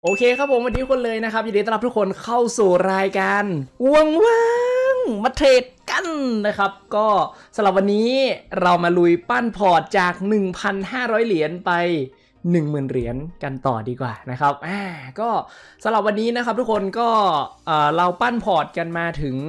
โอเคครับผมวันนี้ทุกคนเลยนะครับยินดีต้อนรับทุกคนเข้าสู่รายการว่างๆมาเทรดกันนะครับก็สำหรับวันนี้เรามาลุยปั้นพอร์ตจาก 1,500 เหรียญไป 10,000 เหรียญกันต่อดีกว่านะครับก็สำหรับวันนี้นะครับทุกคนก็เราปั้นพอร์ตกันมาถึง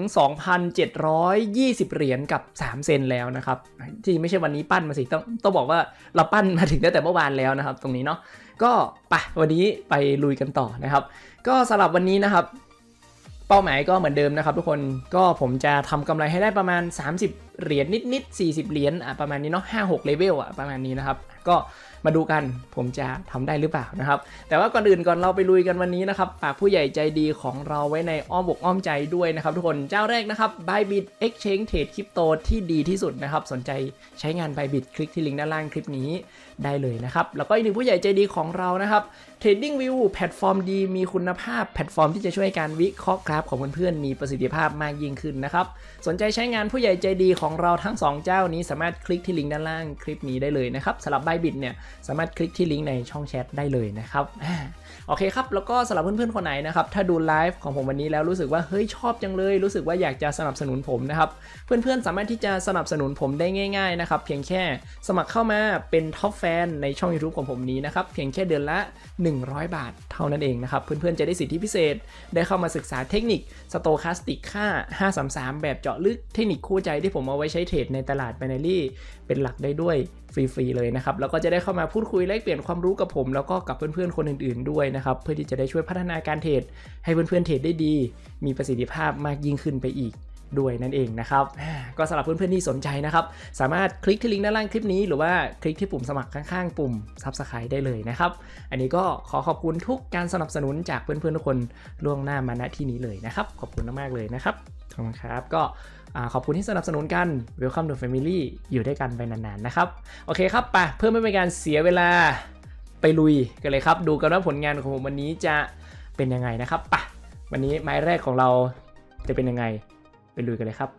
2,720 เหรียญกับ3 เซนแล้วนะครับที่ไม่ใช่วันนี้ปั้นมาสิต้องบอกว่าเราปั้นมาถึงตั้งแต่เมื่อวานแล้วนะครับตรงนี้เนาะก็ไปวันนี้ไปลุยกันต่อนะครับก็สำหรับวันนี้นะครับเป้าหมายก็เหมือนเดิมนะครับทุกคนก็ผมจะทำกำไรให้ได้ประมาณ30เหรียญนิดๆ40เหรียญประมาณนี้เนาะ5-6เลเวลประมาณนี้นะครับก็มาดูกันผมจะทำได้หรือเปล่านะครับแต่ว่าก่อนอื่นก่อนเราไปลุยกันวันนี้นะครับฝากผู้ใหญ่ใจดีของเราไว้ในอ้อมอกอ้อมใจด้วยนะครับทุกคนเจ้าแรกนะครับ Bybit Exchange Trade Crypto ที่ดีที่สุดนะครับสนใจใช้งาน Bybit คลิกที่ลิงก์ด้านล่างคลิปนี้ได้เลยนะครับแล้วก็อีกหนึ่งผู้ใหญ่ใจดีของเรานะครับ TradingView แพลตฟอร์มดีมีคุณภาพแพลตฟอร์มที่จะช่วยการวิเคราะห์กราฟของเพื่อนๆมีประสิทธิภาพมากยิ่งขึ้นนะครับสนใจใช้งานผู้ใหญ่ใจดีของเราทั้ง2เจ้านี้สามารถคลิกที่ลิงก์ด้านล่างคลิปนี้ได้เลยนะครับสำหรับ Bybit เนี่ยสามารถคลิกที่ลิงก์ในช่องแชทได้เลยนะครับโอเคครับแล้วก็สำหรับเพื่อนๆคนไหนนะครับถ้าดูไลฟ์ของผมวันนี้แล้วรู้สึกว่าเฮ้ยชอบจังเลยรู้สึกว่าอยากจะสนับสนุนผมนะครับเพื่อนๆสามารถที่จะสนับสนุนผมได้ง่ายๆนะครับเพียงแค่สมัครเข้ามาเป็นท็อปแฟนในช่อง YouTube ของผมนี้นะครับเพียงแค่เดือนละ100 บาทเท่านั้นเองนะครับเพื่อนๆจะได้สิทธิพิเศษได้เข้ามาศึกษาเทคนิคสโตคาสติกค่า533แบบเจาะลึกเทคนิคคู่ใจที่ผมเอาไว้ใช้เทรดในตลาด Binary เป็นหลักได้ด้วยฟรีๆเลยนะครับแล้วก็จะได้เข้ามาพูดคุยแลกเปลี่ยนความรู้กับผมแล้วก็กับเพื่อนๆคนอื่นๆด้วยนะครับเพื่อที่จะได้ช่วยพัฒนาการเทรดให้เพื่อนๆเทรดได้ดีมีประสิทธิภาพมากยิ่งขึ้นไปอีกด้วยนั่นเองนะครับก็สำหรับเพื่อนๆที่สนใจนะครับสามารถคลิกที่ลิงก์ด้านล่างคลิปนี้หรือว่าคลิกที่ปุ่มสมัครข้างๆปุ่ม Subscribe ได้เลยนะครับอันนี้ก็ขอขอบคุณทุกการสนับสนุนจากเพื่อนๆทุกคนล่วงหน้ามาณที่นี้เลยนะครับขอบคุณมากๆเลยนะครับขอบคุณครับก็ขอบคุณที่สนับสนุนกัน Welcome to Family อยู่ด้วยกันไปนานๆนะครับโอเคครับไปเพื่อไม่เป็นการเสียเวลาไปลุยกันเลยครับดูกันว่าผลงานของผมวันนี้จะเป็นยังไงนะครับไปวันนี้ไม้แรกของเราจะเป็นยังไงไปลุยกันเลยครับ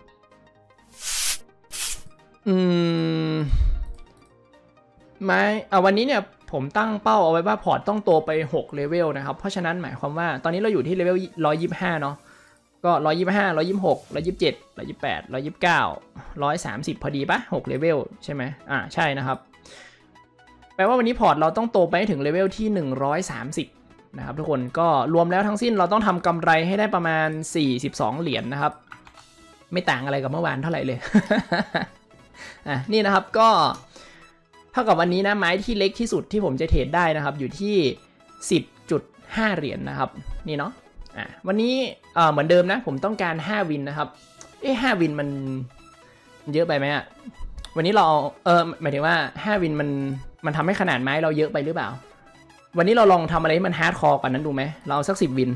ไม้วันนี้เนี่ยผมตั้งเป้าเอาไว้ว่าพอร์ตต้องโตไป6เลเวลนะครับเพราะฉะนั้นหมายความว่าตอนนี้เราอยู่ที่เลเวล125เนาะก็125 126 127 128 129 130พอดีปะ6เลเวลใช่ไหมใช่นะครับแปลว่าวันนี้พอร์ตเราต้องโตไปถึงเลเวลที่130นะครับทุกคนก็รวมแล้วทั้งสิ้นเราต้องทำกำไรให้ได้ประมาณ42เหรียญ นะครับไม่ต่างอะไรกับเมื่อวานเท่าไหร่เลย นี่นะครับก็เท่ากับวันนี้นะไม้ที่เล็กที่สุดที่ผมจะเทรดได้นะครับอยู่ที่ 10.5 เหรียญ นะครับนี่เนาะวันนี้เหมือนเดิมนะผมต้องการ5วินนะครับ5วินมันเยอะไปไหมวันนี้เราหมายถึงว่า5วินมันทำให้ขนาดไม้เราเยอะไปหรือเปล่าวันนี้เราลองทำอะไรให้มันฮาร์ดคอร์กว่านั้นดูไหมเราเอาสัก10วิน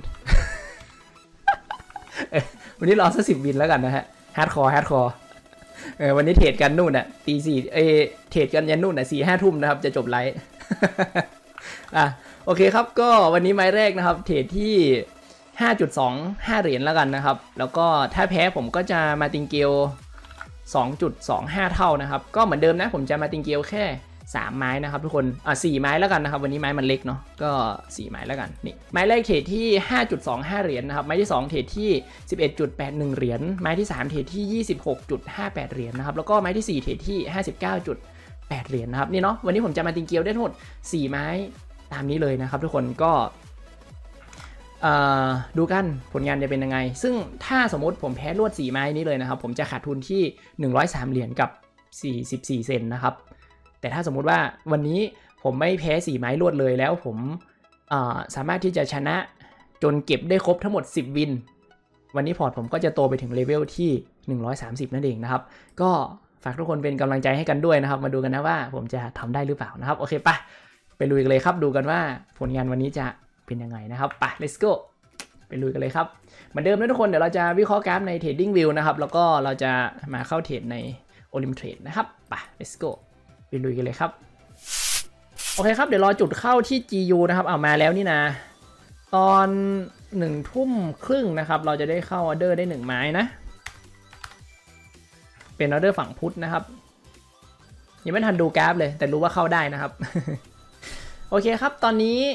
วันนี้เราเอาสัก10วินแล้วกันนะฮะฮาร์ดคอร์วันนี้เทรดกันนู่นตีสี่เทรดกันยันนู่น4-5 ทุ่มนะครับจะจบไลฟ์โอเคครับก็วันนี้ไม้แรกนะครับเทรดที่5.25 เหรียญแล้วกันนะครับแล้วก็ถ้าแพ้ผมก็จะมาติงเกล 2.25 เท่านะครับก็เหมือนเดิมนะผมจะมาติงเกลแค่3ไม้นะครับทุกคน4ไม้แล้วกันนะครับวันนี้ไม้มันเล็กเนาะก็4ไม้แล้วกันนี่ไม้แรกเทรดที่ 5.25 เหรียญนะครับไม้ที่2เทรดที่ 11.81 เหรียญไม้ที่3เทรดที่ 26.58 เหรียญนะครับแล้วก็ไม้ที่4เทรดที่ 59.8 เหรียญนะครับนี่เนาะวันนี้ผมจะมาติงเกลได้ทั้งหมด4ไม้ตามนี้เลยนะครับทุกคนก็ดูกันผลงานจะเป็นยังไงซึ่งถ้าสมมติผมแพ้รวด4ไม้นี้เลยนะครับผมจะขาดทุนที่103เหรียญกับ44เซนนะครับแต่ถ้าสมมุติว่าวันนี้ผมไม่แพ้4ไม้รวดเลยแล้วผมสามารถที่จะชนะจนเก็บได้ครบทั้งหมด10วินวันนี้พอร์ตผมก็จะโตไปถึงเลเวลที่130นั่นเองนะครับก็ฝากทุกคนเป็นกำลังใจให้กันด้วยนะครับมาดูกันนะว่าผมจะทำได้หรือเปล่านะครับโอเคไปลุยกันเลยครับดูกันว่าผลงานวันนี้จะเป็นยังไงนะครับไป let's go ไปลุยกันเลยครับเหมือนเดิมนะทุกคนเดี๋ยวเราจะวิเคราะห์กราฟใน TradingView นะครับแล้วก็เราจะมาเข้าเทรดใน Olymtrade นะครับไป let's go ไปลุยกันเลยครับโอเคครับเดี๋ยวรอจุดเข้าที่ GU นะครับมาแล้วนี่นะตอน1 ทุ่มครึ่งนะครับเราจะได้เข้าออเดอร์ได้1ไม้นะเป็นออเดอร์ฝั่งพุธนะครับยังไม่ทันดูกราฟเลยแต่รู้ว่าเข้าได้นะครับ โอเคครับตอนนี้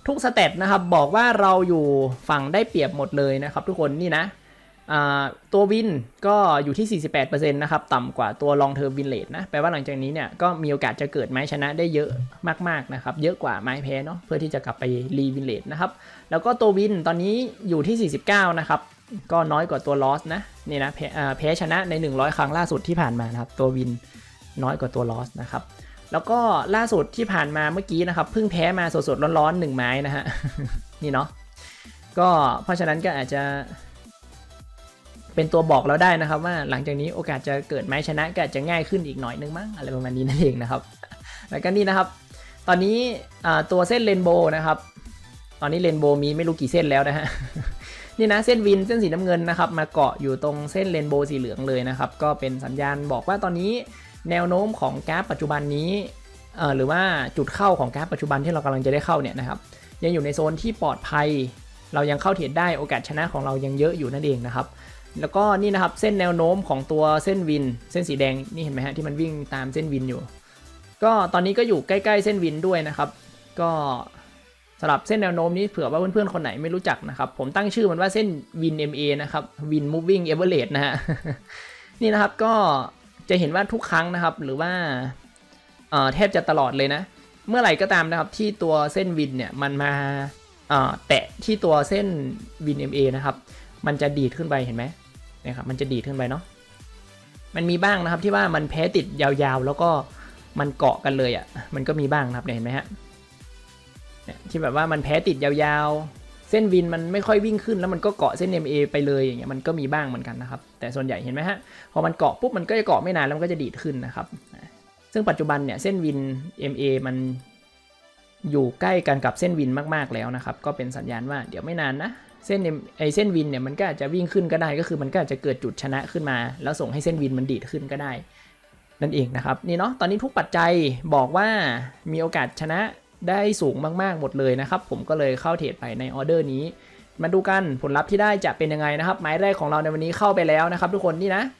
ทุกสเตตนะครับบอกว่าเราอยู่ฝั่งได้เปรียบหมดเลยนะครับทุกคนนี่นะตัววินก็อยู่ที่ 48% นะครับต่ำกว่าตัว long term win rate นะแปลว่าหลังจากนี้เนี่ยก็มีโอกาสจะเกิดไม้ชนะได้เยอะมากๆนะครับเยอะกว่าไม้แพ้เนาะเพื่อที่จะกลับไปรีวินเรทนะครับแล้วก็ตัววินตอนนี้อยู่ที่ 49 นะครับก็น้อยกว่าตัว loss นะนี่นะแพ้ชนะใน100ครั้งล่าสุดที่ผ่านมานะครับตัววินน้อยกว่าตัว loss นะครับแล้วก็ล่าสุดที่ผ่านมาเมื่อกี้นะครับเพิ่งแพ้มาสดๆร้อนๆ1ไม้นะฮะ นี่เนาะก็เพราะฉะนั้นก็อาจจะเป็นตัวบอกเราได้นะครับว่าหลังจากนี้โอกาสจะเกิดไม้ชนะก็อาจจะง่ายขึ้นอีกหน่อยนึงมั้งอะไรประมาณนี้นั่นเองนะครับแล้วก็นี่นะครับตอนนี้ตัวเส้นเรนโบว์นะครับตอนนี้เรนโบว์มีไม่รู้กี่เส้นแล้วนะฮะ นี่นะเส้นวินเส้นสีน้ำเงินนะครับมาเกาะอยู่ตรงเส้นเรนโบว์สีเหลืองเลยนะครับก็เป็นสัญญาณบอกว่าตอนนี้แนวโน้มของกราฟปัจจุบันนี้หรือว่าจุดเข้าของกราฟปัจจุบันที่เรากำลังจะได้เข้าเนี่ยนะครับยังอยู่ในโซนที่ปลอดภัยเรายังเข้าเทรดได้โอกาสชนะของเรายังเยอะอยู่นั่นเองนะครับแล้วก็นี่นะครับเส้นแนวโน้มของตัวเส้นวินเส้นสีแดงนี่เห็นไหมฮะที่มันวิ่งตามเส้นวินอยู่ก็ตอนนี้ก็อยู่ใกล้ๆเส้นวินด้วยนะครับก็สำหรับเส้นแนวโน้มนี้เผื่อว่าเพื่อนๆคนไหนไม่รู้จักนะครับผมตั้งชื่อมันว่าเส้นวิน MA นะครับ Win Moving Average นะฮะ นี่นะครับก็จะเห็นว่าทุกครั้งนะครับหรือว่าแทบจะตลอดเลยนะเมื่อไหร่ก็ตามนะครับที่ตัวเส้นวินเนี่ยมันมาแตะที่ตัวเส้นวิน MA นะครับมันจะดีดขึ้นไปเห็นไหมเนี่ยครับมันจะดีดขึ้นไปเนาะมันมีบ้างนะครับที่ว่ามันแพ้ติดยาวๆแล้วก็มันเกาะกันเลยอ่ะมันก็มีบ้างนะครับเนี่ยเห็นไหมฮะที่แบบว่ามันแพ้ติดยาวๆเส้นวินมันไม่ค่อยวิ่งขึ้นแล้วมันก็เกาะเส้น MA ไปเลยอย่างเงี้ยมันก็มีบ้างเหมือนกันนะครับแต่ส่วนใหญ่เห็นไหมฮะพอมันเกาะปุ๊บมันก็จะเกาะไม่นานแล้วมันก็จะดีดขึ้นนะครับซึ่งปัจจุบันเนี่ยเส้นวิน MA มันอยู่ใกล้กันกับเส้นวินมากๆแล้วนะครับก็เป็นสัญญาณว่าเดี๋ยวไม่นานนะเส้นวินเนี่ยมันก็อาจจะวิ่งขึ้นก็ได้ก็คือมันก็อาจจะเกิดจุดชนะขึ้นมาแล้วส่งให้เส้นวินมันดีดขึ้นก็ได้นั่นเองนะครับนี่เนาะตอนนี้ทุกปัจจัยบอกว่ามีโอกาสชนะได้สูงมากๆหมดเลยนะครับผมก็เลยเข้าเทรดไปในออเดอร์นี้มาดูกันผลลัพธ์ที่ได้จะเป็นยังไงนะครับไม้แรกของเราในวันนี้เข้าไปแล้วนะครับทุกคนนี่นะ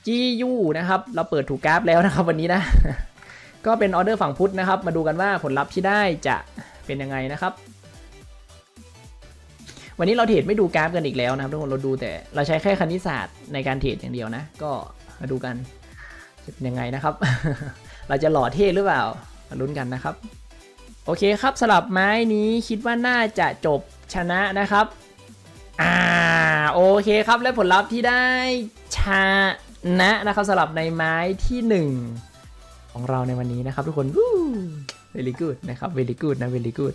GU นะครับเราเปิดถูกกราฟแล้วนะครับวันนี้นะ ก็เป็นออเดอร์ฝั่งพุทธนะครับมาดูกันว่าผลลัพธ์ที่ได้จะเป็นยังไงนะครับวันนี้เราเทรดไม่ดูกราฟกันอีกแล้วนะครับทุกคนเราดูแต่เราใช้แค่คณิตศาสตร์ในการเทรดอย่างเดียวนะก็มาดูกันจะเป็นยังไงนะครับ เราจะหล่อเท่หรือเปล่ามาลุ้นกันนะครับโอเคครับสลับไม้นี้คิดว่าน่าจะจบชนะนะครับโอเคครับและผลลัพธ์ที่ได้ชนะครับสลับในไม้ที่1ของเราในวันนี้นะครับทุกคน very good นะครับ very good นะ very good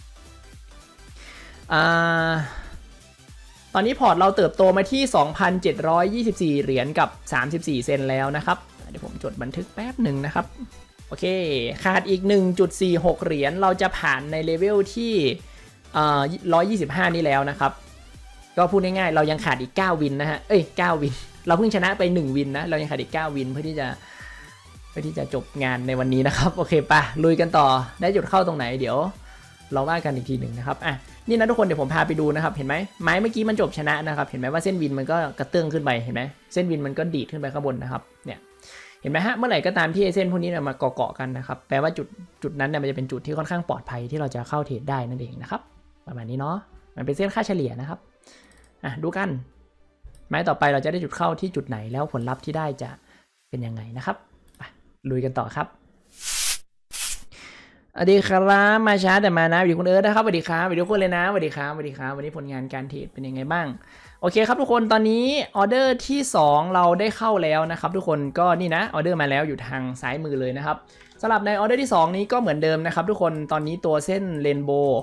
ตอนนี้พอร์ตเราเติบโตมาที่ 2,724 เหรียญกับ34เซนแล้วนะครับเดี๋ยวผมจดบันทึกแป๊บหนึ่งนะครับโอเคขาดอีก 1.46 เหรียญเราจะผ่านในเลเวลที่125นี่แล้วนะครับก็พูดง่ายๆเรายังขาดอีก9วินนะฮะ9วินเราเพิ่งชนะไป1วินนะเรายังขาดอีก9วินเพื่อที่จะจบงานในวันนี้นะครับโอเคปะลุยกันต่อได้จุดเข้าตรงไหนเดี๋ยวเราว่ากันอีกทีหนึ่งนะครับนี่นะทุกคนเดี๋ยวผมพาไปดูนะครับเห็นไหมไม้เมื่อกี้มันจบชนะนะครับเห็นไหมว่าเส้นวินมันก็กระเตื้องขึ้นไปเห็นไหมเส้นวินมันก็ดีดขึ้นไปข้างบนนะครับเนี่ยเห็นไหมฮะเมื่อไหร่ก็ตามที่เส้นพวกนี้มาเกาะกันนะครับแปลว่าจุดนั้นเนี่ยมันจะเป็นจุดที่ค่อนข้างปลอดภัยที่เราจะเข้าเทรดได้นั่นเองนะครับประมาณนี้เนาะมันเป็นเส้นค่าเฉลี่ยนะครับดูกันไม้ต่อไปเราจะได้จุดเข้าที่จุดไหนแล้วผลลัพธ์ที่ได้จะเป็นยังไงนะครับลุยกันต่อครับสวัสดีครับมาช้าแต่มานะสวัสดีคุณเอิร์ธนะครับสวัสดีครับสวัสดีทุกคนเลยนะสวัสดีครับวันนี้ผลงานการเทรดเป็นยังไงบ้างโอเคครับทุกคนตอนนี้ออเดอร์ที่2เราได้เข้าแล้วนะครับทุกคนก็นี่นะออเดอร์มาแล้วอยู่ทางซ้ายมือเลยนะครับสำหรับในออเดอร์ที่2นี้ก็เหมือนเดิมนะครับทุกคนตอนนี้ตัวเส้นเรนโบว์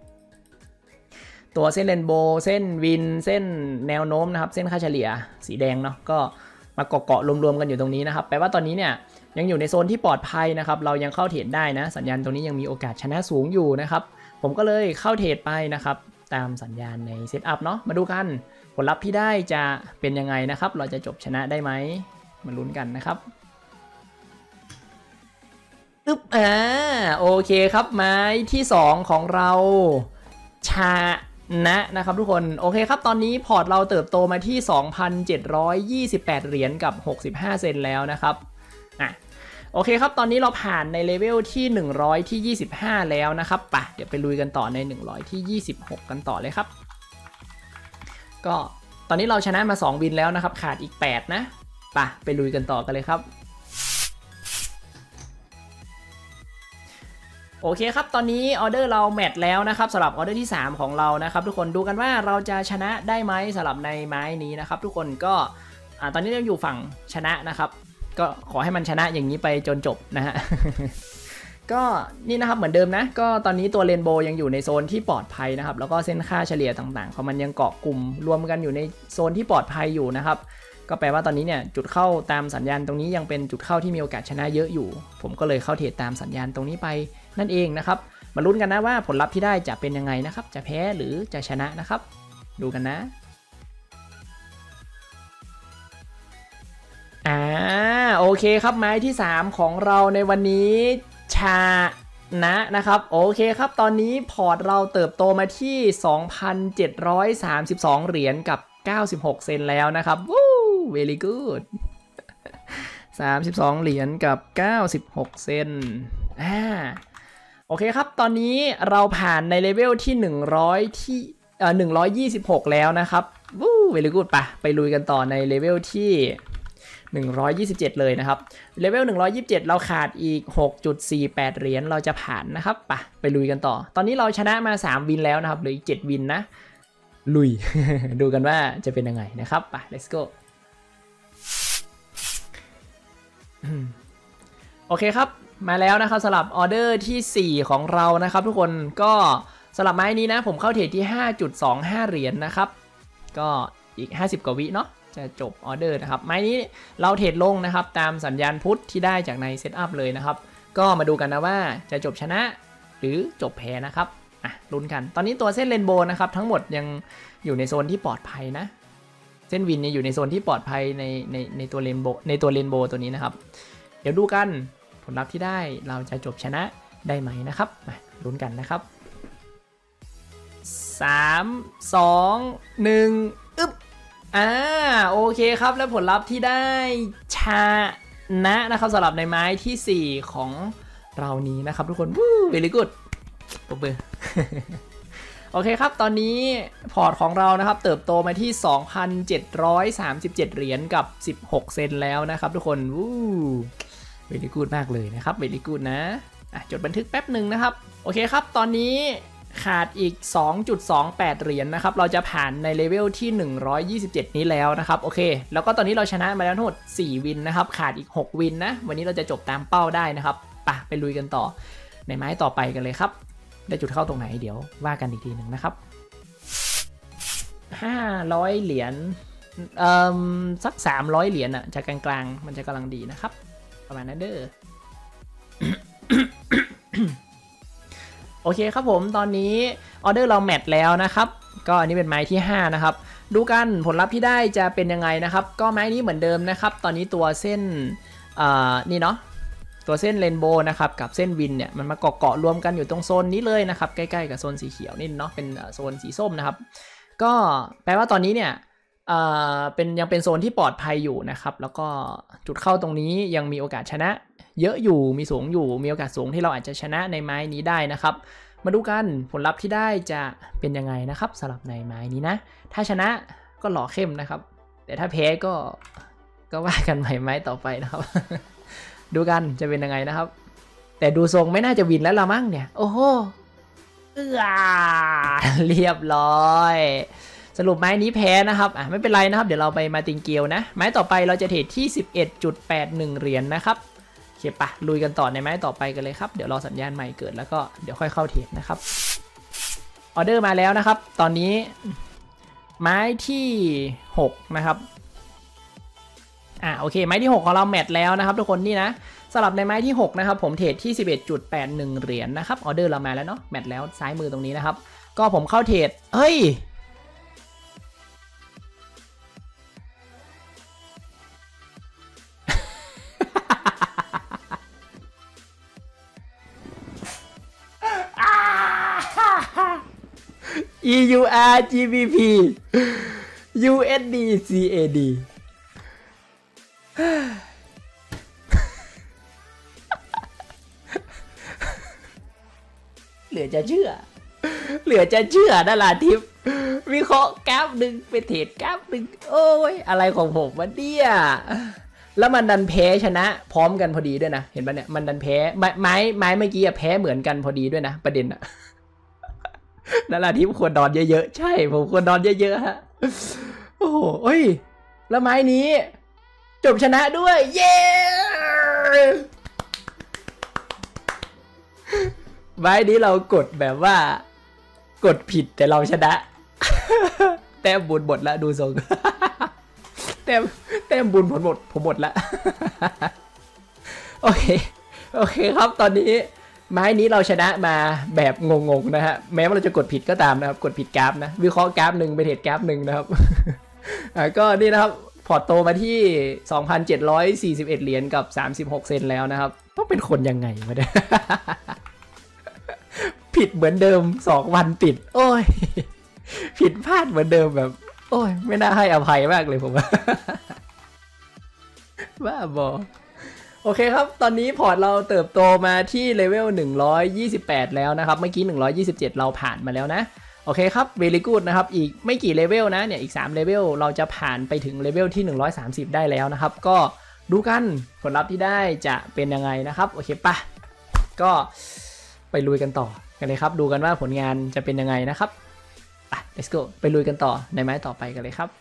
เส้นวินเส้นแนวโน้มนะครับเส้นค่าเฉลี่ยสีแดงเนาะก็มาเกาะรวมๆกันอยู่ตรงนี้นะครับแปลว่าตอนนี้เนี่ยยังอยู่ในโซนที่ปลอดภัยนะครับเรายังเข้าเทรดได้นะสัญญาณตรงนี้ยังมีโอกาสชนะสูงอยู่นะครับผมก็เลยเข้าเทรดไปนะครับตามสัญญาณในเซตอัพเนาะมาดูกันผลลัพธ์ที่ได้จะเป็นยังไงนะครับเราจะจบชนะได้ไหมมาลุ้นกันนะครับโอเคครับไม้ที่2ของเราชนะครับทุกคนโอเคครับตอนนี้พอร์ตเราเติบโตมาที่ 2,728 เหรียญกับ65เซนแล้วนะครับโอเคครับตอนนี้เราผ่านในเลเวลที่100ที่25แล้วนะครับไปเดี๋ยวไปลุยกันต่อใน100ที่26กันต่อเลยครับก็ตอนนี้เราชนะมา2วินแล้วนะครับขาดอีก8นะไปลุยกันต่อกันเลยครับโอเคครับตอนนี้ออเดอร์เราแมทแล้วนะครับสำหรับออเดอร์ที่3ของเรานะครับทุกคนดูกันว่าเราจะชนะได้ไหมสำหรับในไม้นี้นะครับทุกคนก็ตอนนี้เราอยู่ฝั่งชนะนะครับก็ขอให้มันชนะอย่างนี้ไปจนจบนะฮะ ก็นี่นะครับเหมือนเดิมนะก็ตอนนี้ตัวเรนโบว์ยังอยู่ในโซนที่ปลอดภัยนะครับแล้วก็เส้นค่าเฉลี่ยต่างๆของมันยังเกาะกลุ่มรวมกันอยู่ในโซนที่ปลอดภัยอยู่นะครับก็แปลว่าตอนนี้เนี่ยจุดเข้าตามสัญญาณตรงนี้ยังเป็นจุดเข้าที่มีโอกาสชนะเยอะอยู่ผมก็เลยเข้าเทรดตามสัญญาณตรงนี้ไปนั่นเองนะครับมาลุ้นกันนะว่าผลลัพธ์ที่ได้จะเป็นยังไงนะครับจะแพ้หรือจะชนะนะครับดูกันนะโอเคครับไม้ที่3ของเราในวันนี้ชนะครับโอเคครับตอนนี้พอร์ตเราเติบโตมาที่ 2,732 เหรียญกับ96เซนแล้วนะครับวู้ very good 32เหรียญกับ96เซนโอเคครับตอนนี้เราผ่านในเลเวลที่100ที่126แล้วนะครับวู้ very good ไปลุยกันต่อในเลเวลที่127เลยนะครับเลเวล127เราขาดอีก 6.48 เหรียญเราจะผ่านนะครับไปลุยกันต่อตอนนี้เราชนะมา3วินแล้วนะครับเหลืออีก7วินนะลุย ดูกันว่าจะเป็นยังไงนะครับlet's go โอเคครับมาแล้วนะครับสำหรับออเดอร์ที่4ของเรานะครับทุกคนก็สำหรับไม้นี้นะผมเข้าเทรดที่ 5.25 เหรียญนะครับก็อีก50กว่าวิเนาะจะจบออเดอร์นะครับไม้นี้เราเทรดลงนะครับตามสัญญาณพุทธที่ได้จากในเซตอัพเลยนะครับก็มาดูกันนะว่าจะจบชนะหรือจบแพ้นะครับลุ้นกันตอนนี้ตัวเส้นเรนโบว์นะครับทั้งหมดยังอยู่ในโซนที่ปลอดภัยนะเส้นวินเนี่ยอยู่ในโซนที่ปลอดภัยในตัวเรนโบว์ตัวนี้นะครับเดี๋ยวดูกันผลลัพธ์ที่ได้เราจะจบชนะได้ไหมนะครับลุ้นกันนะครับ3 2 1อึ๊บโอเคครับและผลลัพธ์ที่ได้ชนะครับสำหรับในไม้ที่4ของเรานี้นะครับทุกคนวู้ very good ปรบมือ โอเคครับตอนนี้พอร์ตของเรานะครับเติบโตมาที่ 2,737 เหรียญกับ16เซนแล้วนะครับทุกคนวู้ very good มากเลยนะครับ very good นะจดบันทึกแป๊บหนึ่งนะครับโอเคครับตอนนี้ขาดอีก 2.28 เหรียญนะครับเราจะผ่านในเลเวลที่127นี้แล้วนะครับโอเคแล้วก็ตอนนี้เราชนะมาแล้วทั้งหมด4วินนะครับขาดอีก6วินนะวันนี้เราจะจบตามเป้าได้นะครับไปลุยกันต่อในไม้ต่อไปกันเลยครับได้จุดเข้าตรงไหนเดี๋ยวว่ากันอีกทีหนึ่งนะครับ500เหรียญสัก300เหรียญจะกลางๆมันจะกำลังดีนะครับประมาณนั้นเด้อ โอเคครับผมตอนนี้ออเดอร์เราแมทแล้วนะครับก็อันนี้เป็นไม้ที่5นะครับดูกันผลลัพธ์ที่ได้จะเป็นยังไงนะครับก็ไม้นี้เหมือนเดิมนะครับตอนนี้ตัวเส้นนี่เนาะตัวเส้นเรนโบว์นะครับกับเส้นวินเนี่ยมันมาเกาะรวมกันอยู่ตรงโซนนี้เลยนะครับใกล้ๆกับโซนสีเขียวนี่เนาะเป็นโซนสีส้มนะครับก็แปลว่าตอนนี้เนี่ยยังเป็นโซนที่ปลอดภัยอยู่นะครับแล้วก็จุดเข้าตรงนี้ยังมีโอกาสชนะเยอะอยู่มีสูงอยู่มีโอกาสสูงที่เราอาจจะชนะในไม้นี้ได้นะครับมาดูกันผลลัพธ์ที่ได้จะเป็นยังไงนะครับสำหรับในไม้นี้นะถ้าชนะก็หล่อเข้มนะครับแต่ถ้าแพ้ก็ว่ากันใหม่ไม้ต่อไปนะครับ ดูกันจะเป็นยังไงนะครับแต่ดูทรงไม่น่าจะวินแล้วละมั้งเนี่ยโอ้โหเรียบร้อยสรุปไม้นี้แพ้นะครับไม่เป็นไรนะครับเดี๋ยวเราไปมาติงเกียวนะไม้ต่อไปเราจะเทรดที่ 11.81 เหรียญนะครับโอเคลุยกันต่อในไม้ต่อไปกันเลยครับเดี๋ยวรอสัญญาณใหม่เกิดแล้วก็เดี๋ยวค่อยเข้าเทรดนะครับออเดอร์มาแล้วนะครับตอนนี้ไม้ที่6นะครับโอเคไม้ที่6ของเราแมทแล้วนะครับทุกคนนี่นะสำหรับในไม้ที่6นะครับผมเทรดที่ 11.81 เหรียญนะครับออเดอร์เรามาแล้วเนาะแมทแล้วซ้ายมือตรงนี้นะครับก็ผมเข้าเทรดเฮ้ย EUR GBP USD CAD เหลือจะเชื่อดาราทิพย์วิเคราะห์กราฟหนึ่งเป็นเทรดกราฟหนึ่งโอ้ยอะไรของผมวะเนี่ยแล้วมันดันแพ้ชนะพร้อมกันพอดีด้วยนะเห็นปะเนี่ยมันดันแพ้ไม้เมื่อกี้แพ้เหมือนกันพอดีด้วยนะประเด็นอะดาราทิพย์ควรนอนเยอะๆใช่ผมควรนอนเยอะๆฮะโอ้โหเอ้ยแล้วไม้นี้จบชนะด้วยเย้ไม้นี้เรากดแบบว่ากดผิดแต่เราชนะแต้มบุญหมดละดูทรงแต้มบุญผมหมดละโอเคครับตอนนี้ไม้นี้เราชนะมาแบบงงๆนะฮะแม้ว่าเราจะกดผิดก็ตามนะครับกดผิดกราฟนะวิเคราะห์กราฟหนึ่งไปเทรดกราฟหนึ่งนะครับก็นี่นะครับพอร์ตโตมาที่ 2,741 เหรียญกับ36 เซนแล้วนะครับต้องเป็นคนยังไงวะเนี่ยผิดเหมือนเดิม2 วันติดโอ้ยผิดพลาดเหมือนเดิมแบบโอ้ยไม่น่าให้อภัยมากเลยผมว่าบ้าบอโอเคครับตอนนี้พอร์ตเราเติบโตมาที่เลเวล128แล้วนะครับเมื่อกี้127เราผ่านมาแล้วนะโอเคครับ very good นะครับอีกไม่กี่เลเวลนะเนี่ยอีก3เลเวลเราจะผ่านไปถึงเลเวลที่130ได้แล้วนะครับก็ดูกันผลลัพธ์ที่ได้จะเป็นยังไงนะครับโอเคปะก็ไปลุยกันต่อกันเลยครับดูกันว่าผลงานจะเป็นยังไงนะครับlet's go ไปลุยกันต่อในไม้ต่อไปกันเลยครับ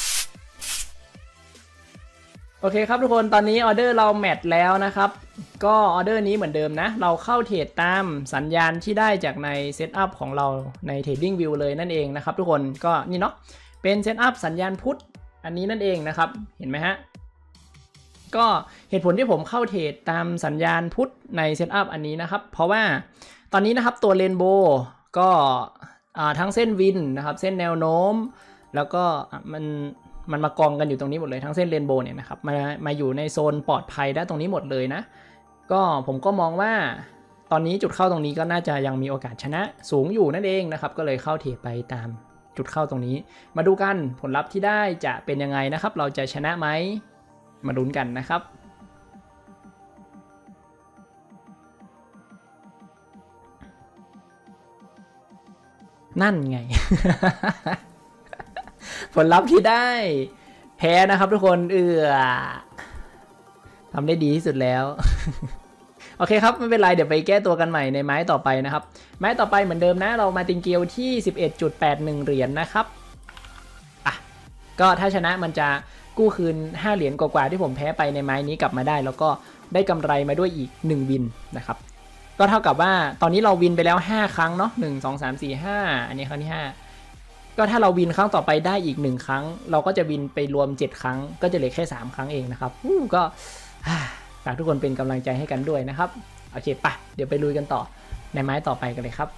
โอเคครับทุกคนตอนนี้ออเดอร์เราแมทแล้วนะครับก็ออเดอร์นี้เหมือนเดิมนะเราเข้าเทรดตามสัญญาณที่ได้จากในเซตอัพของเราใน Trading View เลยนั่นเองนะครับทุกคนก็นี่เนาะเป็นเซตอัพสัญญาณพุทธอันนี้นั่นเองนะครับเห็นไหมฮะก็เหตุผลที่ผมเข้าเทรดตามสัญญาณพุทธในเซตอัพอันนี้นะครับเพราะว่าตอนนี้นะครับตัวเรนโบว์ก็ทั้งเส้นวินนะครับเส้นแนวโน้มแล้วก็มันมากองกันอยู่ตรงนี้หมดเลยทั้งเส้นเรนโบว์เนี่ยนะครับมาอยู่ในโซนปลอดภัยได้ตรงนี้หมดเลยนะก็ผมก็มองว่าตอนนี้จุดเข้าตรงนี้ก็น่าจะยังมีโอกาสชนะสูงอยู่นั่นเองนะครับก็เลยเข้าเทรดไปตามจุดเข้าตรงนี้มาดูกันผลลัพธ์ที่ได้จะเป็นยังไงนะครับเราจะชนะไหมมาลุ้นกันนะครับนั่นไง ผลลัพธ์ที่ได้แพ้นะครับทุกคนทำได้ดีที่สุดแล้ว โอเคครับไม่เป็นไรเดี๋ยวไปแก้ตัวกันใหม่ในไม้ต่อไปนะครับไม้ต่อไปเหมือนเดิมนะเรามาติงเกียวที่ 11.81 เหรียญนะครับก็ถ้าชนะมันจะกู้คืน5 เหรียญกว่าที่ผมแพ้ไปในไม้นี้กลับมาได้แล้วก็ได้กำไรมาด้วยอีก1วินนะครับก็เท่ากับว่าตอนนี้เราวินไปแล้ว5 ครั้งเนาะ1 2 3 4 5อันนี้ครั้งที่5ก็ถ้าเราวินครั้งต่อไปได้อีก1 ครั้งเราก็จะวินไปรวม7 ครั้งก็จะเหลือแค่3 ครั้งเองนะครับก็ฝากทุกคนเป็นกำลังใจให้กันด้วยนะครับโอเคปะเดี๋ยวไปลุยกันต่อในไม้ต่อไปกันเลยครับ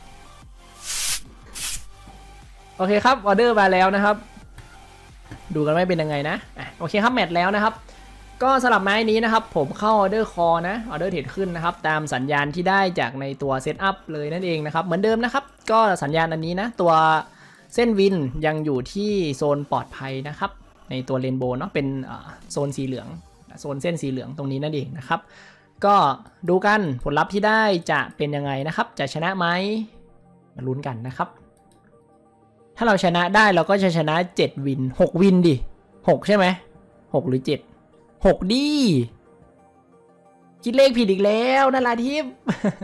โอเคครับออเดอร์มาแล้วนะครับดูกันว่าเป็นยังไงนะโอเคครับแมทแล้วนะครับก็สำหรับไม้นี้นะครับผมเข้าออเดอร์คอนะออเดอร์เทรดขึ้นนะครับตามสัญญาณที่ได้จากในตัวเซตอัพเลยนั่นเองนะครับเหมือนเดิมนะครับก็สัญญาณอันนี้นะตัวเส้นวินยังอยู่ที่โซนปลอดภัยนะครับในตัวเรนโบว์เนาะเป็นโซนสีเหลืองโซนเส้นสีเหลืองตรงนี้นั่นเองนะครับก็ดูกันผลลัพธ์ที่ได้จะเป็นยังไงนะครับจะชนะไหมมาลุ้นกันนะครับถ้าเราชนะได้เราก็จะชนะ7 วิน6 วินดิ6ใช่ไหม6หรือ7 6ดิคิดเลขผิดอีกแล้วนาราทิพย์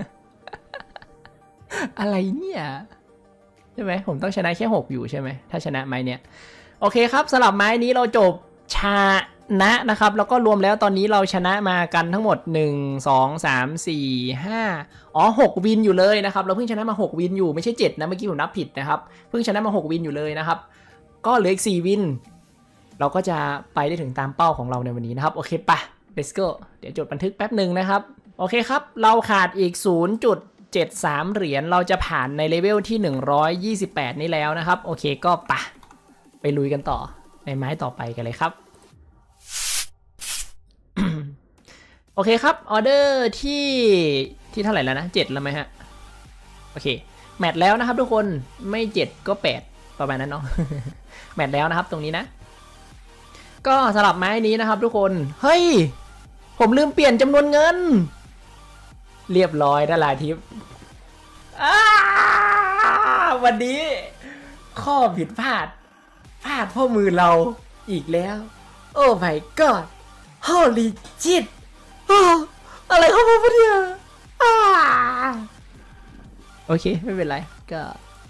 อะไรเนี่ยใช่ไหมผมต้องชนะแค่6อยู่ใช่ไหมถ้าชนะไม้เนี่ยโอเคครับสำหรับไม้นี้เราจบชนะครับแล้วก็รวมแล้วตอนนี้เราชนะมากันทั้งหมด1 2 3 4 5 6 วินอยู่เลยนะครับเราเพิ่งชนะมา6 วินอยู่ไม่ใช่7นะเมื่อกี้ผมนับผิดนะครับเพิ่งชนะมา6 วินอยู่เลยนะครับก็เหลืออีก4 วินเราก็จะไปได้ถึงตามเป้าของเราในวันนี้นะครับโอเคปะ let's go เดี๋ยวจดบันทึกแป๊บหนึ่งนะครับโอเคครับเราขาดอีก 0.73 เหรียญเราจะผ่านในเลเวลที่128นี้แล้วนะครับโอเคก็ไปลุยกันต่อในไม้ต่อไปกันเลยครับโอเคครับออเดอร์ที่เท่าไหร่แล้วนะ7แล้วไหมฮะโอเคแมทแล้วนะครับทุกคนไม่7ก็8ประมาณนั้นเนาะ แมทแล้วนะครับตรงนี้นะก็สลับไม้นี้นะครับทุกคนเฮ้ยผมลืมเปลี่ยนจำนวนเงินเรียบร้อยดาราทิพย์วันนี้ข้อผิดพลาดเพราะมือเราอีกแล้วโอ้ my god holy shit อะไรของผมเนี่ยโอเคไม่เป็นไรก็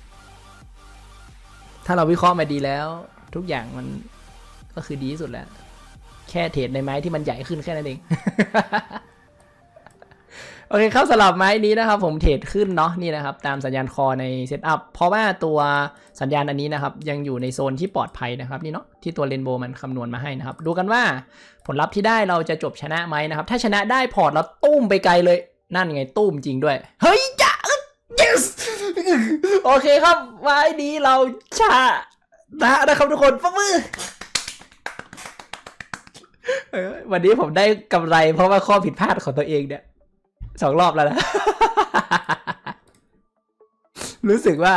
ถ้าเราวิเคราะห์มาดีแล้วทุกอย่างมันก็คือดีที่สุดแล้วแค่เทรดในไม้ที่มันใหญ่ขึ้นแค่นั้นเอง โอเคครับสำหรับไม้นี้นะครับผมเทรดขึ้นเนาะนี่นะครับตามสัญญาณคอในเซตอัพเพราะว่าตัวสัญญาณอันนี้นะครับยังอยู่ในโซนที่ปลอดภัยนะครับนี่เนาะที่ตัวเรนโบว์มันคำนวณมาให้นะครับดูกันว่าผลลัพธ์ที่ได้เราจะจบชนะไหมนะครับถ้าชนะได้พอร์ตเราตุ้มไปไกลเลยนั่นไงตุ้มจริงด้วยเฮ้ยจ้า yes โอเคครับไม้นี้เราชนะครับทุกคนปรบมือวันนี้ผมได้กำไรเพราะว่าข้อผิดพลาดของตัวเองเนี่ย2 รอบแล้วนะ รู้สึกว่า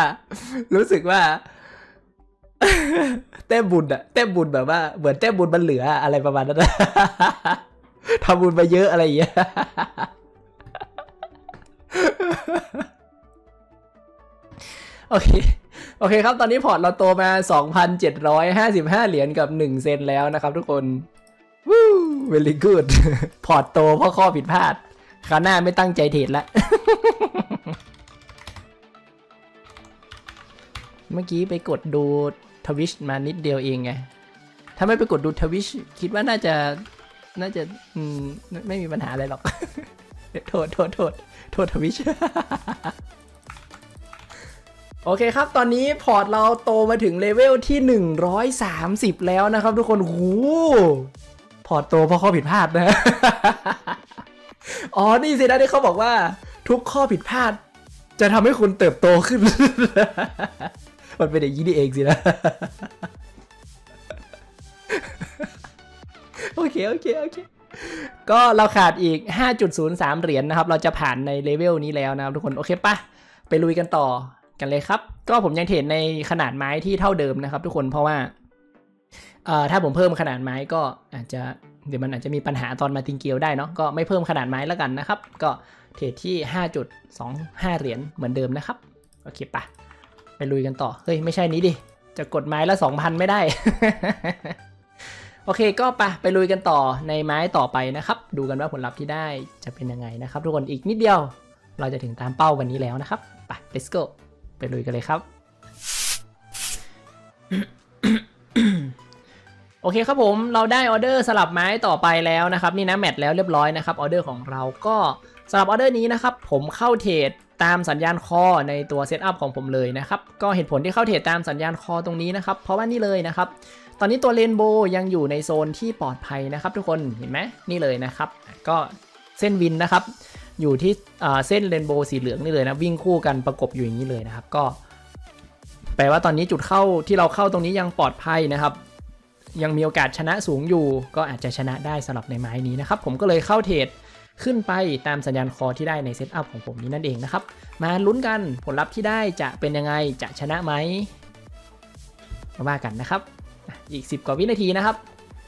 แต้มบุญอะแต้มบุญแบบว่าเหมือนแต้มบุญมันเหลืออะไรประมาณนั้นนะ ทำบุญมาเยอะอะไรอย่างเงี้ย โอเคครับตอนนี้พอร์ตเราโตมา 2,755 เหรียญกับ1เซนแล้วนะครับทุกคนวู้ very good พอร์ตโตเพราะข้อผิดพลาดคราวหน้าไม่ตั้งใจเทรดละ เมื่อกี้ไปกดดูทวิชมานิดเดียวเองไงถ้าไม่ไปกดดูทวิชคิดว่าน่าจะไม่มีปัญหาอะไรหรอก โทษทวิช โอเคครับตอนนี้พอร์ตเราโตมาถึงเลเวลที่130แล้วนะครับทุกคนโหพอร์ตโตเพราะข้อผิดพลาดนะ อ๋อนี่สินะที่เขาบอกว่าทุกข้อผิดพลาดจะทำให้คุณเติบโตขึ้น มันเป็นอย่างนี้นี่เองสินะ โอเคก็เราขาดอีก 5.03 เหรียญนะครับเราจะผ่านในเลเวลนี้แล้วนะครับทุกคนโอเคปะไปลุยกันต่อกันเลยครับก็ผมยังเทรดในขนาดไม้ที่เท่าเดิมนะครับทุกคนเพราะว่าถ้าผมเพิ่มขนาดไม้ก็อาจจะเดี๋ยวมันอาจจะมีปัญหาตอนมาติงเกลได้เนาะก็ไม่เพิ่มขนาดไม้แล้วกันนะครับก็เทรดที่ 5.25 เหรียญเหมือนเดิมนะครับโอเคปะไปลุยกันต่อเฮ้ยไม่ใช่นี้ดิจะกดไม้ละ 2,000 ไม่ได้ โอเคก็ไปลุยกันต่อในไม้ต่อไปนะครับดูกันว่าผลลัพธ์ที่ได้จะเป็นยังไงนะครับทุกคนอีกนิดเดียวเราจะถึงตามเป้าวันนี้แล้วนะครับไป let's go ไปลุยกันเลยครับ โอเคครับผมเราได้ออเดอร์สลับไม้ต่อไปแล้วนะครับนี่นะแมทแล้วเรียบร้อยนะครับออเดอร์ของเราก็สลับออเดอร์นี้นะครับผมเข้าเทรดตามสัญญาณคอในตัวเซตอัพของผมเลยนะครับก็เหตุผลที่เข้าเทรดตามสัญญาณคอตรงนี้นะครับเพราะว่านี่เลยนะครับตอนนี้ตัวเรนโบว์ยังอยู่ในโซนที่ปลอดภัยนะครับทุกคนเห็นไหมนี่เลยนะครับก็เส้นวินนะครับอยู่ที่เส้นเรนโบว์สีเหลืองนี่เลยนะวิ่งคู่กันประกบอยู่อย่างนี้เลยนะครับก็แปลว่าตอนนี้จุดเข้าที่เราเข้าตรงนี้ยังปลอดภัยนะครับยังมีโอกาสชนะสูงอยู่ก็อาจจะชนะได้สำหรับในไม้นี้นะครับผมก็เลยเข้าเทรดขึ้นไปตามสัญญาณคอที่ได้ในเซตอัพของผมนี้นั่นเองนะครับมาลุ้นกันผลลัพธ์ที่ได้จะเป็นยังไงจะชนะไหมมาว่ากันนะครับอีก10 กว่าวินาทีนะครับ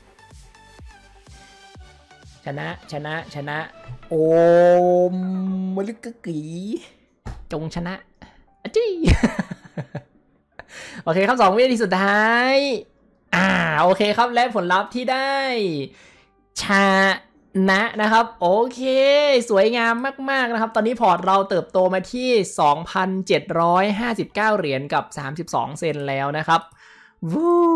ชนะโอมมลึกกะกีจงชนะจี้ โอเคครับ2 วินาทีสุดท้ายโอเคครับและผลลัพธ์ที่ได้ชนะครับโอเคสวยงามมากๆนะครับตอนนี้พอร์ตเราเติบโตมาที่ 2,759 เหรียญกับ32 เซนแล้วนะครับวู้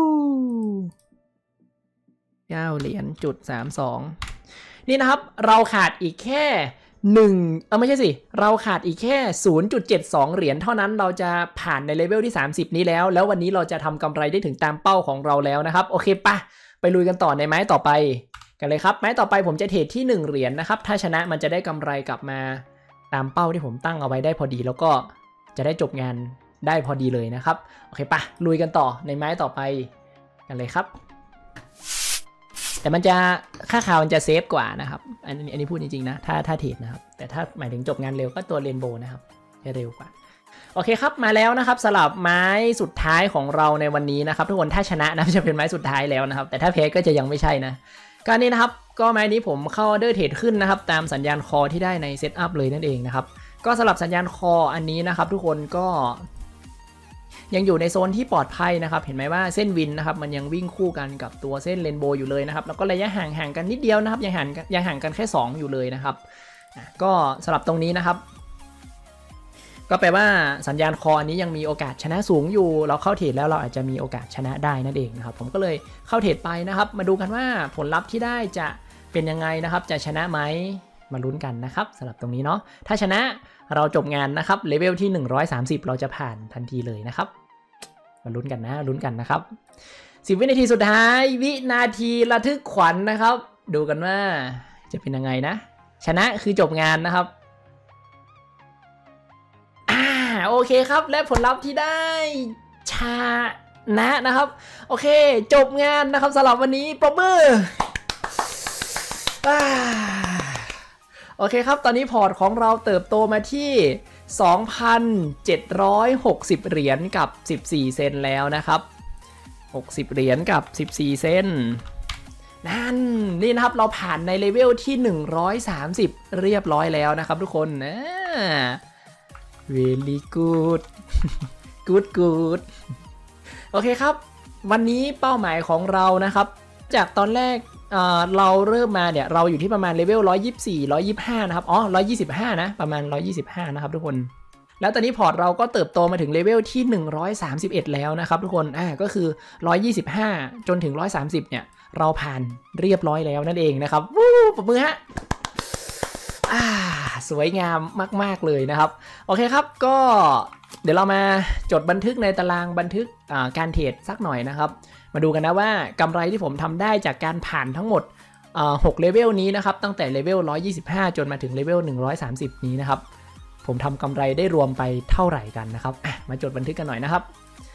9 เหรียญจุด32นี่นะครับเราขาดอีกแค่ไม่ใช่สิเราขาดอีกแค่ 0.72 เหรียญเท่านั้นเราจะผ่านในเลเวลที่30นี้แล้ววันนี้เราจะทำกำไรได้ถึงตามเป้าของเราแล้วนะครับโอเคไปลุยกันต่อในไม้ต่อไปกันเลยครับไม้ต่อไปผมจะเทรดที่1เหรียญนะครับถ้าชนะมันจะได้กำไรกลับมาตามเป้าที่ผมตั้งเอาไว้ได้พอดีแล้วก็จะได้จบงานได้พอดีเลยนะครับโอเคลุยกันต่อในไม้ต่อไปกันเลยครับแต่มันจะค่าข่าวมันจะเซฟกว่านะครับอันนี้พูดจริงๆนะถ้าเทรดนะครับแต่ถ้าหมายถึงจบงานเร็วก็ตัวเรนโบว์นะครับจะเร็วกว่าโอเคครับมาแล้วนะครับสลับไม้สุดท้ายของเราในวันนี้นะครับทุกคนถ้าชนะนะจะเป็นไม้สุดท้ายแล้วนะครับแต่ถ้าแพ้ก็จะยังไม่ใช่นะการนี้นะครับก็ไม้นี้ผมเข้าออเดอร์เทรดขึ้นนะครับตามสัญญาณคอที่ได้ในเซตอัพเลยนั่นเองนะครับก็สำหรับสัญญาณคออันนี้นะครับทุกคนก็ยังอยู่ในโซนที่ปลอดภัยนะครับเห็นไหมว่าเส้นวินนะครับมันยังวิ่งคู่กันกับตัวเส้นเรนโบว์อยู่เลยนะครับแล้วก็ระยะห่างกันนิดเดียวนะครับยังห่างกันแค่2อยู่เลยนะครับก็สำหรับตรงนี้นะครับก็แปลว่าสัญญาณคออันนี้ยังมีโอกาสชนะสูงอยู่เราเข้าเทรดแล้วเราอาจจะมีโอกาสชนะได้นั่นเองนะครับผมก็เลยเข้าเทรดไปนะครับมาดูกันว่าผลลัพธ์ที่ได้จะเป็นยังไงนะครับจะชนะไหมมาลุ้นกันนะครับสำหรับตรงนี้เนาะถ้าชนะเราจบงานนะครับเลเวลที่130เราจะผ่านทันทีเลยนะครับมาลุ้นกันนะครับ10วินาทีสุดท้ายวินาทีระทึกขวัญนะครับดูกันว่าจะเป็นยังไงนะชนะคือจบงานนะครับโอเคครับและผลลัพธ์ที่ได้ชนะครับโอเคจบงานนะครับสำหรับวันนี้ปรบมือโอเคครับตอนนี้พอร์ตของเราเติบโตมาที่ 2,760 เหรียญกับ14เซนแล้วนะครับ60เหรียญกับ14เซนนี่นะครับเราผ่านในเลเวลที่130เรียบร้อยแล้วนะครับทุกคนนะvery good good โอเคครับวันนี้เป้าหมายของเรานะครับจากตอนแรกเราเริ่มมาเนี่ยเราอยู่ที่ประมาณเลเวล124 125นะครับ125นะประมาณ125นะครับทุกคนแล้วตอนนี้พอร์ตเราก็เติบโตมาถึงเลเวลที่131แล้วนะครับทุกคนก็คือ125จนถึง130เนี่ยเราผ่านเรียบร้อยแล้วนั่นเองนะครับวู้ปรบมือฮะสวยงามมากๆเลยนะครับโอเคครับก็เดี๋ยวเรามาจดบันทึกในตารางบันทึกการเทรดสักหน่อยนะครับมาดูกันนะว่ากำไรที่ผมทำได้จากการผ่านทั้งหมด6เลเวลนี้นะครับตั้งแต่เลเวล125จนมาถึงเลเวล130นี้นะครับผมทำกำไรได้รวมไปเท่าไหร่กันนะครับมาจดบันทึกกันหน่อยนะครับ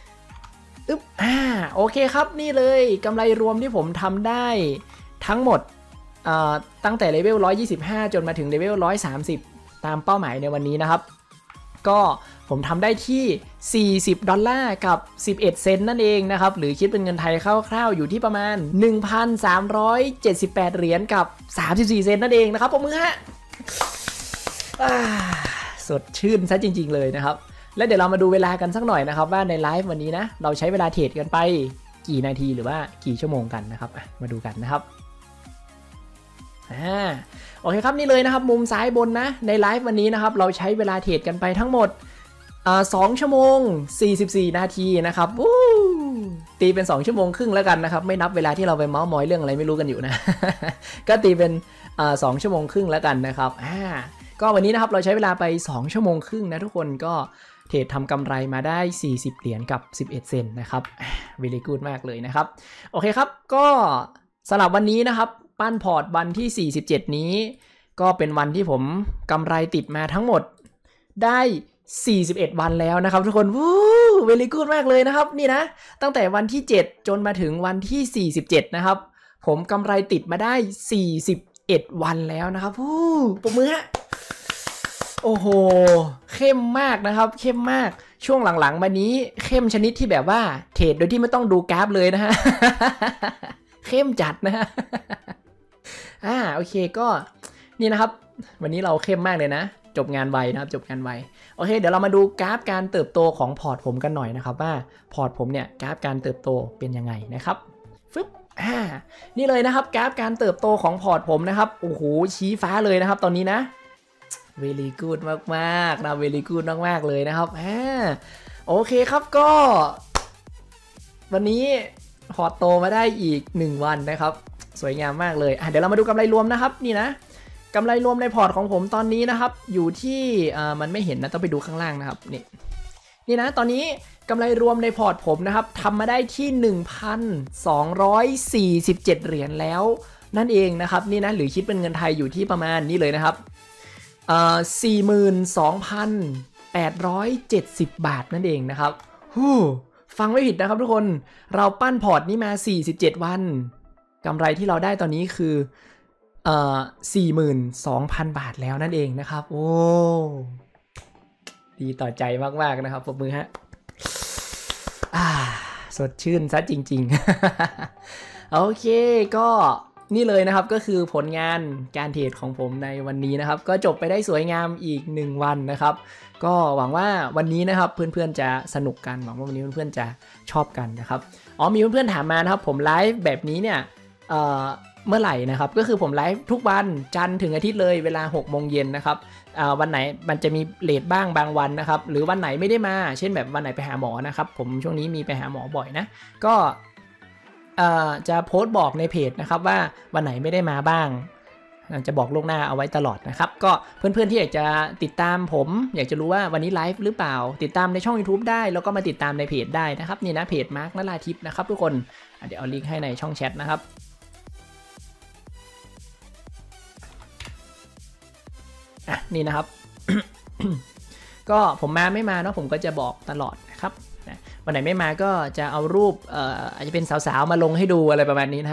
โอเคครับนี่เลยกำไรรวมที่ผมทำได้ทั้งหมดตั้งแต่เลเวล125จนมาถึงเลเวล130ตามเป้าหมายในวันนี้นะครับก็ผมทำได้ที่$40กับ11เซนต์นั่นเองนะครับหรือคิดเป็นเงินไทยคร่าวๆอยู่ที่ประมาณ 1,378 เหรียญกับ34เซนต์นั่นเองนะครับปรบมือฮะสดชื่นซะจริงๆเลยนะครับและเดี๋ยวเรามาดูเวลากันสักหน่อยนะครับว่าในไลฟ์วันนี้นะเราใช้เวลาเทรดกันไปกี่นาทีหรือว่ากี่ชั่วโมงกันนะครับมาดูกันนะครับโอเคครับนี่เลยนะครับมุมซ้ายบนนะในไลฟ์วันนี้นะครับเราใช้เวลาเทรดกันไปทั้งหมด2 ชั่วโมง44นาทีนะครับตีเป็น2 ชั่วโมงครึ่งแล้วกันนะครับไม่นับเวลาที่เราไปเมาส์มอยเรื่องอะไรไม่รู้กันอยู่นะ ก็ตีเป็น2 ชั่วโมงครึ่งแล้วกันนะครับก็วันนี้นะครับเราใช้เวลาไป2 ชั่วโมงครึ่งนะทุกคนก็เทรดทำกำไรมาได้40เหรียญกับ11เซนนะครับvery good มากเลยนะครับโอเคครับก็สำหรับวันนี้นะครับปั้นพอร์ตวันที่47นี้ก็เป็นวันที่ผมกำไรติดมาทั้งหมดได้41วันแล้วนะครับทุกคนวู้เวลี่กู๊ดมากเลยนะครับนี่นะตั้งแต่วันที่7จนมาถึงวันที่47นะครับผมกำไรติดมาได้41วันแล้วนะครับวู้ปรบมือฮะโอ้โหเข้มมากนะครับเข้มมากช่วงหลังๆมานี้เข้มชนิดที่แบบว่าเทรดโดยที่ไม่ต้องดูกราฟเลยนะฮะ เข้มจัดนะฮะโอเคก็นี่นะครับวันนี้เราเข้มมากเลยนะจบงานไวนะครับจบงานไวโอเคเดี๋ยวเรามาดูกราฟการเติบโตของพอร์ตผมกันหน่อยนะครับว่าพอร์ตผมเนี่ยกราฟการเติบโตเป็นยังไงนะครับฟึบนี่เลยนะครับกราฟการเติบโตของพอร์ตผมนะครับโอ้โหชี้ฟ้าเลยนะครับตอนนี้นะ very good มากๆนะ very good มากๆเลยนะครับโอเคครับก็วันนี้พอร์ตโตมาได้อีก1วันนะครับสวยงามมากเลยเดี๋ยวเรามาดูกำไรรวมนะครับนี่นะกำไรรวมในพอร์ตของผมตอนนี้นะครับอยู่ที่มันไม่เห็นนะต้องไปดูข้างล่างนะครับนี่นะตอนนี้กำไรรวมในพอร์ตผมนะครับทำมาได้ที่ 1,247 เหรียญแล้วนั่นเองนะครับนี่นะหรือคิดเป็นเงินไทยอยู่ที่ประมาณนี้เลยนะครับ42,870 บาทนั่นเองนะครับฟังไม่ผิดนะครับทุกคนเราปั้นพอร์ตนี้มา47วันกำไรที่เราได้ตอนนี้คือ42,000 บาทแล้วนั่นเองนะครับโอ้ดีต่อใจมากๆนะครับปรบมือฮะสดชื่นซะจริงๆ โอเคก็นี่เลยนะครับก็คือผลงานการเทรดของผมในวันนี้นะครับก็จบไปได้สวยงามอีก1วันนะครับก็หวังว่าวันนี้นะครับเพื่อนๆจะสนุกกันหวังว่าวันนี้เพื่อนๆจะชอบกันนะครับมีเพื่อนๆถามมานะครับผมไลฟ์แบบนี้เนี่ยเมื่อไหร่นะครับก็คือผมไลฟ์ทุกวันจันทร์ถึงอาทิตย์เลยเวลา 6 โมงเย็นนะครับวันไหนมันจะมีเลทบ้างบางวันนะครับหรือวันไหนไม่ได้มาเช่นแบบวันไหนไปหาหมอนะครับผมช่วงนี้มีไปหาหมอบ่อยนะก็จะโพสต์บอกในเพจนะครับว่าวันไหนไม่ได้มาบ้างจะบอกล่วงหน้าเอาไว้ตลอดนะครับก็เพื่อนๆที่อยากจะติดตามผมอยากจะรู้ว่าวันนี้ไลฟ์หรือเปล่าติดตามในช่อง YouTube ได้แล้วก็มาติดตามในเพจได้นะครับนี่นะเพจมาร์คนราธิปนะครับทุกคนเดี๋ยวเอาลิงก์ให้ในช่องแชทนะครับนี่นะครับ ก็ผมมาไม่มาเนาะผมก็จะบอกตลอดนะครับวันไหนไม่มาก็จะเอารูปอาจจะเป็นสาวๆมาลงให้ดูอะไรประมาณนี้นะ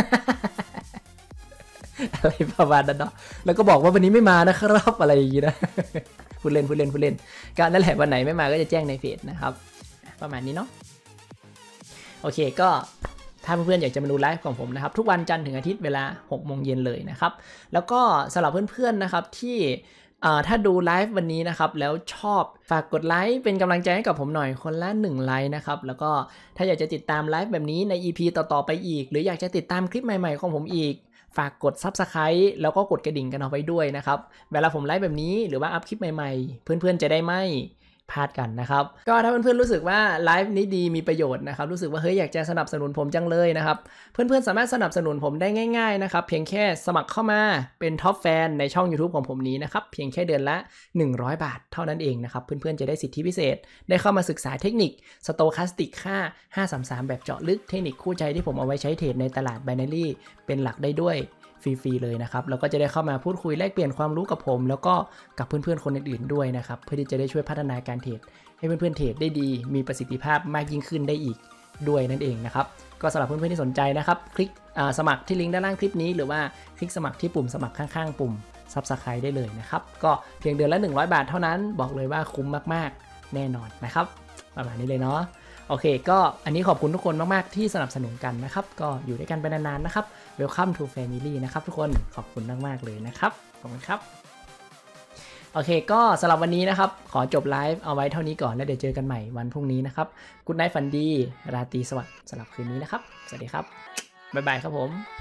อะไรประมาณนั้นเนาะแล้วก็บอกว่าวันนี้ไม่มานะครับอะไรอย่างงี้นะ พูดเล่นก็นั่นแหละวันไหนไม่มาก็จะแจ้งในเพจนะครับประมาณนี้เนาะโอเคก็ถ้าเพื่อนๆอยากจะมาดูไลฟ์ของผมนะครับทุกวันจันทร์ถึงอาทิตย์เวลา 6 โมงเย็นเลยนะครับแล้วก็สำหรับเพื่อนๆนะครับที่ถ้าดูไลฟ์วันนี้นะครับแล้วชอบฝากกดไลค์เป็นกำลังใจให้กับผมหน่อยคนละ1ไลค์นะครับแล้วก็ถ้าอยากจะติดตามไลฟ์แบบนี้ใน EP ต่อๆไปอีกหรืออยากจะติดตามคลิปใหม่ๆของผมอีกฝากกด Subscribe แล้วก็กดกระดิ่งกันเอาไว้ด้วยนะครับเวลาผมไลฟ์แบบนี้หรือว่าอัพคลิปใหม่ๆเพื่อนๆจะได้ไม่พลาดกันนะครับก็ถ้าเพื่อนๆรู้สึกว่าไลฟ์นี้ดีมีประโยชน์นะครับรู้สึกว่าเฮ้ยอยากจะสนับสนุนผมจังเลยนะครับเพื่อนๆสามารถสนับสนุนผมได้ง่ายๆนะครับเพียงแค่สมัครเข้ามาเป็นท็อปแฟนในช่อง YouTube ของผมนี้นะครับเพียงแค่เดือนละ100 บาทเท่านั้นเองนะครับเพื่อนๆจะได้สิทธิพิเศษได้เข้ามาศึกษาเทคนิคสโตแคสติกค่า533แบบเจาะลึกเทคนิคคู่ใจที่ผมเอาไว้ใช้เทรดในตลาด Binary เป็นหลักได้ด้วยฟรีๆเลยนะครับแล้วก็จะได้เข้ามาพูดคุยแลกเปลี่ยนความรู้กับผมแล้วก็กับเพื่อนๆคนอื่นๆด้วยนะครับเพื่อที่จะได้ช่วยพัฒนาการเทรดให้เพื่อนๆเทรดได้ดีมีประสิทธิภาพมากยิ่งขึ้นได้อีกด้วยนั่นเองนะครับก็สำหรับเพื่อนๆที่สนใจนะครับคลิกสมัครที่ลิงก์ด้านล่างคลิปนี้หรือว่าคลิกสมัครที่ปุ่มสมัครข้างๆปุ่ม Subscribe ได้เลยนะครับก็เพียงเดือนละ100 บาทเท่านั้นบอกเลยว่าคุ้มมากๆแน่นอนนะครับประมาณนี้เลยเนาะโอเคก็อันนี้ขอบคุณทุกคนมากๆที่สนับสนุนกันนะครับก็อยู่ด้วยกันไปนานๆนะครับ Welcome to Family นะครับทุกคนขอบคุณมากๆเลยนะครับขอบคุณครับโอเคก็สำหรับวันนี้นะครับขอจบไลฟ์เอาไว้เท่านี้ก่อนแล้วเดี๋ยวเจอกันใหม่วันพรุ่งนี้นะครับ Good night ฝันดีราตรีสวัสดิ์สำหรับคืนนี้นะครับสวัสดีครับบ๊ายบายครับผม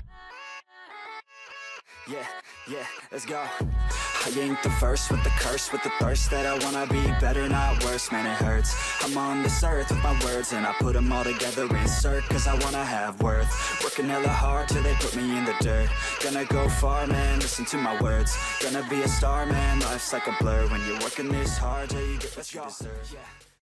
Yeah, let's go. I ain't the first with the curse, with the thirst that I wanna be better, not worse, man it hurts. I'm on this earth with my words and I put them all together, insert, cause I wanna have worth. Working hella hard till they put me in the dirt. Gonna go far, man, listen to my words. Gonna be a star, man, life's like a blur. When you're working this hard till you get what you deserve. Yeah.